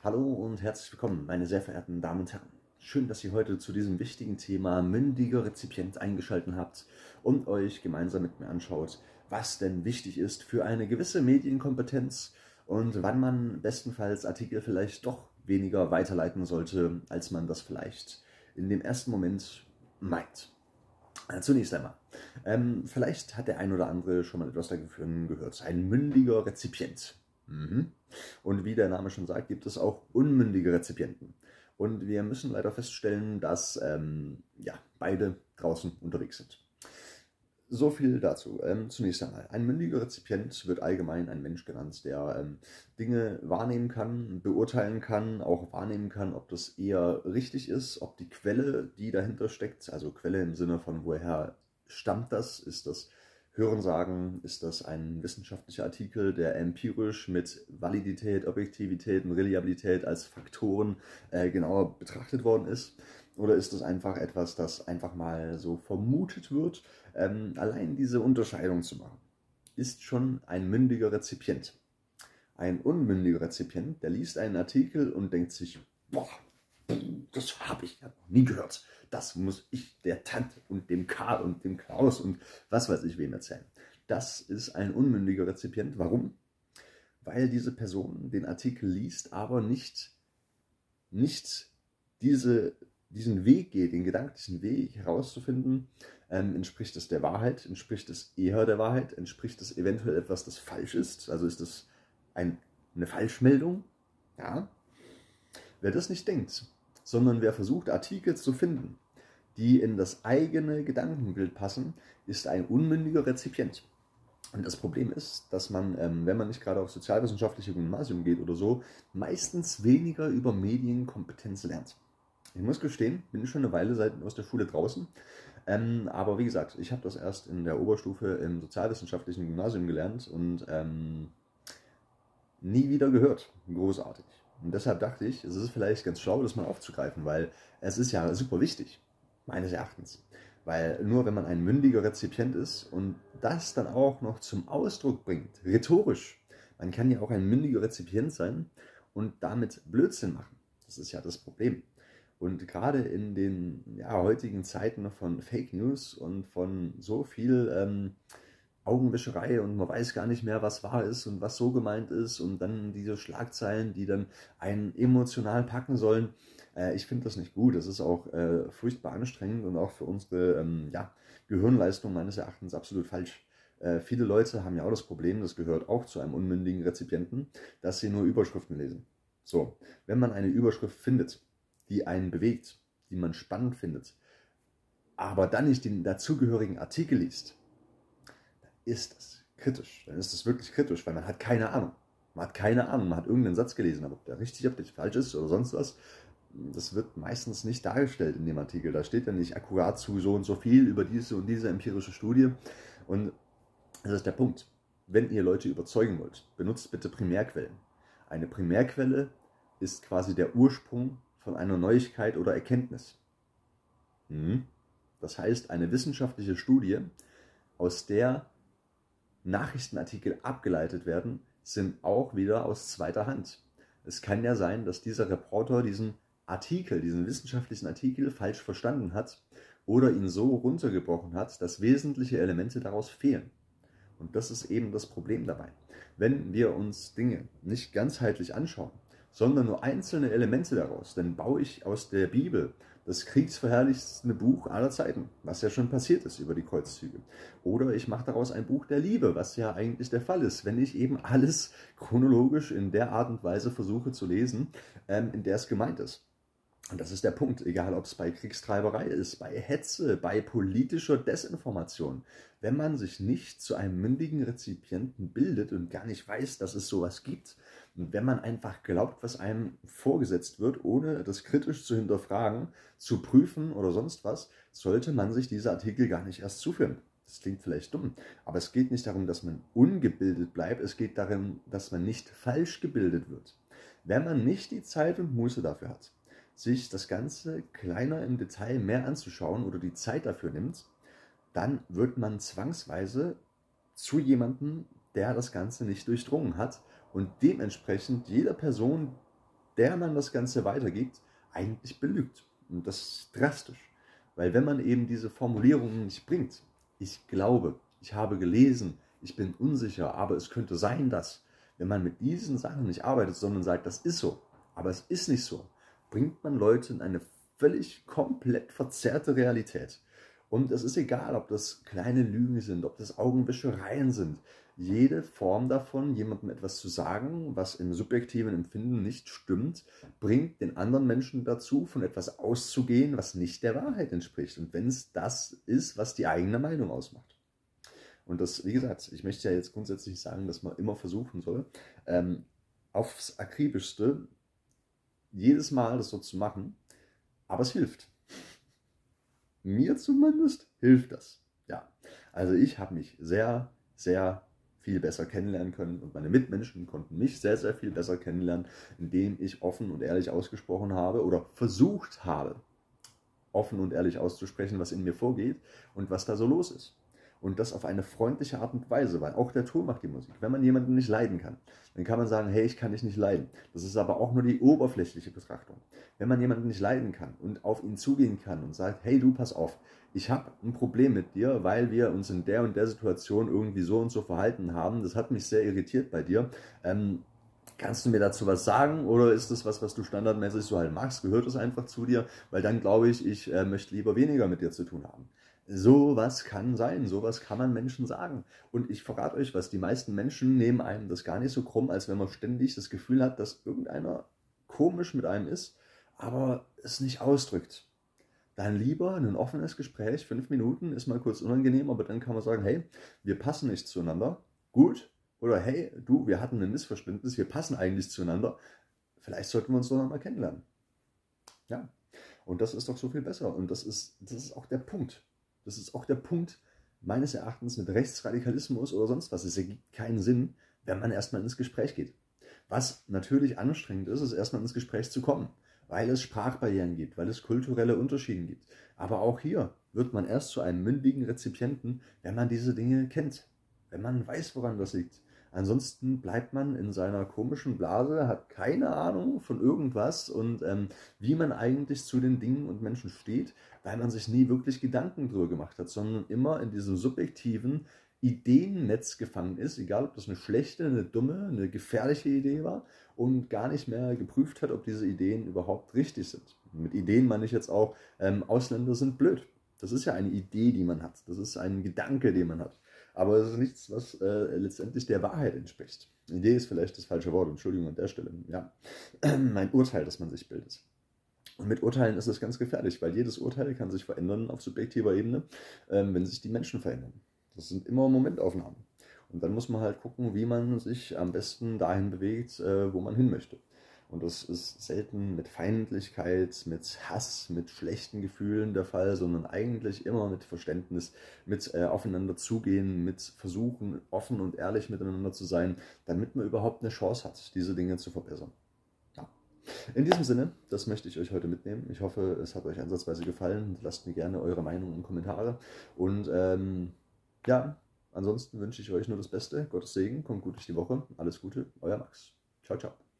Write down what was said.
Hallo und herzlich willkommen, meine sehr verehrten Damen und Herren. Schön, dass ihr heute zu diesem wichtigen Thema mündiger Rezipient eingeschaltet habt und euch gemeinsam mit mir anschaut, was denn wichtig ist für eine gewisse Medienkompetenz und wann man bestenfalls Artikel vielleicht doch weniger weiterleiten sollte, als man das vielleicht in dem ersten Moment meint. Zunächst einmal, vielleicht hat der ein oder andere schon mal etwas davon gehört. Ein mündiger Rezipient. Mhm. Und wie der Name schon sagt, gibt es auch unmündige Rezipienten. Und wir müssen leider feststellen, dass ja, beide draußen unterwegs sind. So viel dazu. Zunächst einmal, ein mündiger Rezipient wird allgemein ein Mensch genannt, der Dinge wahrnehmen kann, beurteilen kann, auch wahrnehmen kann, ob das eher richtig ist, ob die Quelle, die dahinter steckt, also Quelle im Sinne von woher stammt das, ist das Hörensagen, ist das ein wissenschaftlicher Artikel, der empirisch mit Validität, Objektivität und Reliabilität als Faktoren genauer betrachtet worden ist. Oder ist es einfach etwas, das einfach mal so vermutet wird? Allein diese Unterscheidung zu machen, ist schon ein mündiger Rezipient. Ein unmündiger Rezipient, der liest einen Artikel und denkt sich, boah, das habe ich ja noch nie gehört. Das muss ich der Tante und dem Karl und dem Klaus und was weiß ich wem erzählen. Das ist ein unmündiger Rezipient. Warum? Weil diese Person den Artikel liest, aber nicht diesen Weg geht, den gedanklichen Weg herauszufinden, entspricht es der Wahrheit, entspricht es eher der Wahrheit, entspricht es eventuell etwas, das falsch ist, also ist es eine Falschmeldung? Ja. Wer das nicht denkt, sondern wer versucht, Artikel zu finden, die in das eigene Gedankenbild passen, ist ein unmündiger Rezipient. Und das Problem ist, dass man, wenn man nicht gerade auf sozialwissenschaftliche Gymnasium geht oder so, meistens weniger über Medienkompetenz lernt. Ich muss gestehen, bin schon eine Weile aus der Schule draußen. Aber wie gesagt, ich habe das erst in der Oberstufe im sozialwissenschaftlichen Gymnasium gelernt und nie wieder gehört. Großartig. Und deshalb dachte ich, es ist vielleicht ganz schlau, das mal aufzugreifen, weil es ist ja super wichtig, meines Erachtens. Weil nur wenn man ein mündiger Rezipient ist und das dann auch noch zum Ausdruck bringt, rhetorisch, man kann ja auch ein mündiger Rezipient sein und damit Blödsinn machen. Das ist ja das Problem. Und gerade in den heutigen Zeiten von Fake News und von so viel Augenwischerei und man weiß gar nicht mehr, was wahr ist und was so gemeint ist und dann diese Schlagzeilen, die dann einen emotional packen sollen. Ich finde das nicht gut. Das ist auch furchtbar anstrengend und auch für unsere Gehirnleistung meines Erachtens absolut falsch. Viele Leute haben ja auch das Problem, das gehört auch zu einem unmündigen Rezipienten, dass sie nur Überschriften lesen. So, wenn man eine Überschrift findet, die einen bewegt, die man spannend findet, aber dann nicht den dazugehörigen Artikel liest, ist das kritisch. Dann ist das wirklich kritisch, weil man hat keine Ahnung. Man hat keine Ahnung, man hat irgendeinen Satz gelesen, aber ob der richtig, ob der falsch ist oder sonst was, das wird meistens nicht dargestellt in dem Artikel. Da steht ja nicht akkurat zu so und so viel über diese und diese empirische Studie. Und das ist der Punkt. Wenn ihr Leute überzeugen wollt, benutzt bitte Primärquellen. Eine Primärquelle ist quasi der Ursprung von einer Neuigkeit oder Erkenntnis. Das heißt, eine wissenschaftliche Studie, aus der Nachrichtenartikel abgeleitet werden, sind auch wieder aus zweiter Hand. Es kann ja sein, dass dieser Reporter diesen Artikel, diesen wissenschaftlichen Artikel falsch verstanden hat oder ihn so runtergebrochen hat, dass wesentliche Elemente daraus fehlen. Und das ist eben das Problem dabei. Wenn wir uns Dinge nicht ganzheitlich anschauen, sondern nur einzelne Elemente daraus, dann baue ich aus der Bibel das kriegsverherrlichste Buch aller Zeiten, was ja schon passiert ist über die Kreuzzüge. Oder ich mache daraus ein Buch der Liebe, was ja eigentlich der Fall ist, wenn ich eben alles chronologisch in der Art und Weise versuche zu lesen, in der es gemeint ist. Und das ist der Punkt, egal ob es bei Kriegstreiberei ist, bei Hetze, bei politischer Desinformation. Wenn man sich nicht zu einem mündigen Rezipienten bildet und gar nicht weiß, dass es sowas gibt, und wenn man einfach glaubt, was einem vorgesetzt wird, ohne das kritisch zu hinterfragen, zu prüfen oder sonst was, sollte man sich diese Artikel gar nicht erst zuführen. Das klingt vielleicht dumm, aber es geht nicht darum, dass man ungebildet bleibt, es geht darum, dass man nicht falsch gebildet wird. Wenn man nicht die Zeit und Muße dafür hat, sich das Ganze kleiner im Detail mehr anzuschauen oder die Zeit dafür nimmt, dann wird man zwangsweise zu jemandem, der das Ganze nicht durchdrungen hat und dementsprechend jeder Person, der man das Ganze weitergibt, eigentlich belügt. Und das ist drastisch. Weil wenn man eben diese Formulierungen nicht bringt, ich glaube, ich habe gelesen, ich bin unsicher, aber es könnte sein, dass, wenn man mit diesen Sachen nicht arbeitet, sondern sagt, das ist so, aber es ist nicht so, bringt man Leute in eine völlig komplett verzerrte Realität. Und es ist egal, ob das kleine Lügen sind, ob das Augenwischereien sind. Jede Form davon, jemandem etwas zu sagen, was im subjektiven Empfinden nicht stimmt, bringt den anderen Menschen dazu, von etwas auszugehen, was nicht der Wahrheit entspricht. Und wenn es das ist, was die eigene Meinung ausmacht. Und das, wie gesagt, ich möchte ja jetzt grundsätzlich sagen, dass man immer versuchen soll, aufs Akribischste jedes Mal das so zu machen, aber es hilft. Mir zumindest hilft das. Ja, also ich habe mich sehr, sehr viel besser kennenlernen können und meine Mitmenschen konnten mich sehr, sehr viel besser kennenlernen, indem ich offen und ehrlich ausgesprochen habe oder versucht habe, offen und ehrlich auszusprechen, was in mir vorgeht und was da so los ist. Und das auf eine freundliche Art und Weise, weil auch der Ton macht die Musik. Wenn man jemanden nicht leiden kann, dann kann man sagen, hey, ich kann dich nicht leiden. Das ist aber auch nur die oberflächliche Betrachtung. Wenn man jemanden nicht leiden kann und auf ihn zugehen kann und sagt, hey, du, pass auf, ich habe ein Problem mit dir, weil wir uns in der und der Situation irgendwie so und so verhalten haben. Das hat mich sehr irritiert bei dir. Kannst du mir dazu was sagen oder ist das was du standardmäßig so halt magst? Gehört es einfach zu dir? Weil dann glaube ich möchte lieber weniger mit dir zu tun haben. Sowas kann sein, sowas kann man Menschen sagen. Und ich verrate euch was, die meisten Menschen nehmen einem das gar nicht so krumm, als wenn man ständig das Gefühl hat, dass irgendeiner komisch mit einem ist, aber es nicht ausdrückt. Dann lieber ein offenes Gespräch, 5 Minuten, ist mal kurz unangenehm, aber dann kann man sagen, hey, wir passen nicht zueinander, gut, oder hey, du, wir hatten ein Missverständnis, wir passen eigentlich zueinander, vielleicht sollten wir uns doch noch mal kennenlernen. Ja, und das ist doch so viel besser und das ist auch der Punkt. Das ist auch der Punkt meines Erachtens mit Rechtsradikalismus oder sonst was. Es ergibt keinen Sinn, wenn man erstmal ins Gespräch geht. Was natürlich anstrengend ist, ist erstmal ins Gespräch zu kommen, weil es Sprachbarrieren gibt, weil es kulturelle Unterschiede gibt. Aber auch hier wird man erst zu einem mündigen Rezipienten, wenn man diese Dinge kennt, wenn man weiß, woran das liegt. Ansonsten bleibt man in seiner komischen Blase, hat keine Ahnung von irgendwas und wie man eigentlich zu den Dingen und Menschen steht, weil man sich nie wirklich Gedanken drüber gemacht hat, sondern immer in diesem subjektiven Ideennetz gefangen ist, egal ob das eine schlechte, eine dumme, eine gefährliche Idee war und gar nicht mehr geprüft hat, ob diese Ideen überhaupt richtig sind. Mit Ideen meine ich jetzt auch, Ausländer sind blöd. Das ist ja eine Idee, die man hat. Das ist ein Gedanke, den man hat. Aber es ist nichts, was letztendlich der Wahrheit entspricht. Idee ist vielleicht das falsche Wort, Entschuldigung an der Stelle. Ja. Ein Urteil, das man sich bildet. Und mit Urteilen ist es ganz gefährlich, weil jedes Urteil kann sich verändern auf subjektiver Ebene, wenn sich die Menschen verändern. Das sind immer Momentaufnahmen. Und dann muss man halt gucken, wie man sich am besten dahin bewegt, wo man hin möchte. Und das ist selten mit Feindlichkeit, mit Hass, mit schlechten Gefühlen der Fall, sondern eigentlich immer mit Verständnis, mit aufeinander zugehen, mit versuchen, offen und ehrlich miteinander zu sein, damit man überhaupt eine Chance hat, diese Dinge zu verbessern. Ja. In diesem Sinne, das möchte ich euch heute mitnehmen. Ich hoffe, es hat euch ansatzweise gefallen. Lasst mir gerne eure Meinung und Kommentare. Und ja, ansonsten wünsche ich euch nur das Beste. Gottes Segen, kommt gut durch die Woche. Alles Gute, euer Max. Ciao, ciao.